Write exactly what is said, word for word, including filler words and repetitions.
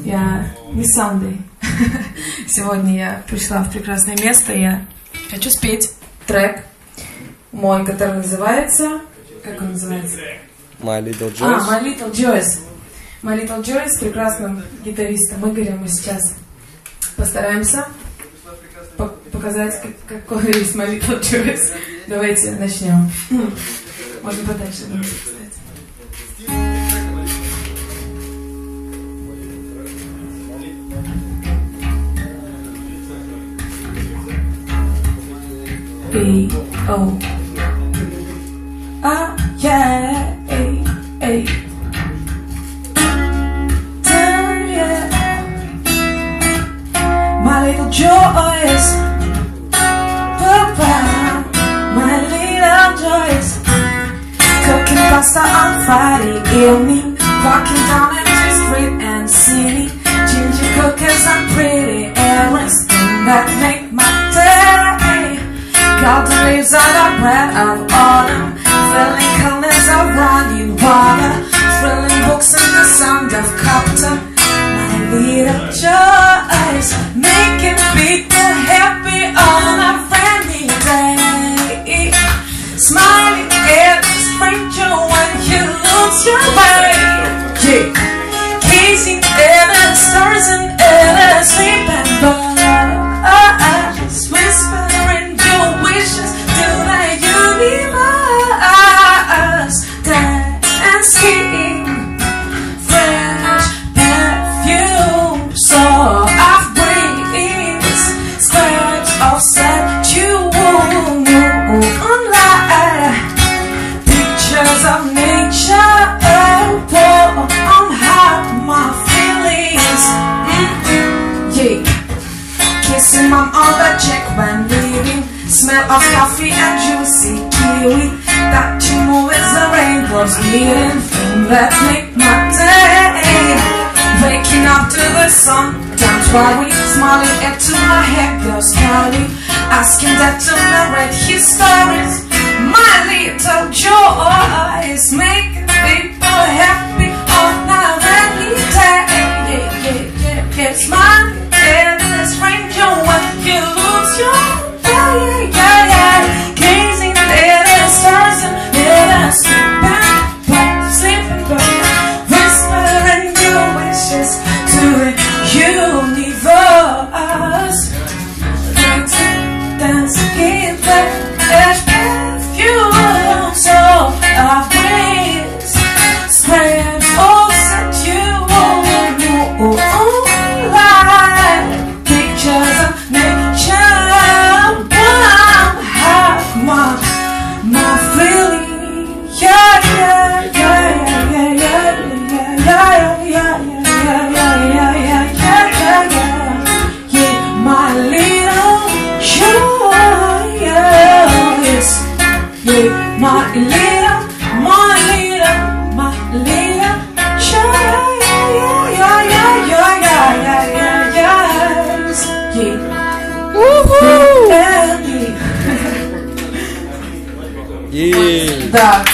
Я не Sunday. Сегодня я пришла в прекрасное место. Я хочу спеть трек мой, который называется... Как он называется? My Little Joyce. А, My Little Joyce. My Little Joyce с прекрасным гитаристом Игорем. Мы сейчас постараемся показать, как, какой есть My Little Joyce. Давайте начнем. Можно подальше, кстати. B O Ah yeah, ay, ay. Damn, yeah. My little Joyce, Papa, my little Joyce. Cooking pasta on Friday evening, walking down empty street and city. Ginger cookies and pretty errands that make my day. Got the leaves of the bread of autumn, filling colors of running water, thrilling books and the sound of copter. My little Joyce, making people happy on a rainy day. Smiling at the stranger when you lose your way. Yeah. Gazing at the stars and at the sleeping birds, whispering your wishes to the universe. Dancing, fresh perfume, so of breeze, scraps of sad moonlight, pictures of nature, pour on hot my feelings. Mm-hmm. Yeah. Kissing mom on the cheek when leaving, smell of coffee and juicy kiwi, that you move as the rainbows meeting, thing that make my day. Waking up to the sun, don't worry, smiling into my head goes Cali, asking that to narrate his stories. My little Joyce, making people happy on a rainy day. Yeah, yeah, yeah, yeah. Smiling at a stranger when you lose your way. Yeah, yeah, yeah. Gazing at the stars and at a sleeping bird, sleeping bird, whispering your wishes to the universe. Dancing, dancing in the ash perfume, so of breeze, spread all set you light, pictures of nature, one half my, my feeling, yeah, yeah, yeah, yeah, yeah, yeah, yeah, yeah, yeah, yeah, yeah, yeah, yeah, yeah, yeah, yeah, my little Joyce, yeah, my little, my little, my little Joyce, yeah, yeah, yeah, yeah, yeah, yeah, yes, yeah, woohoo, Yeah. да.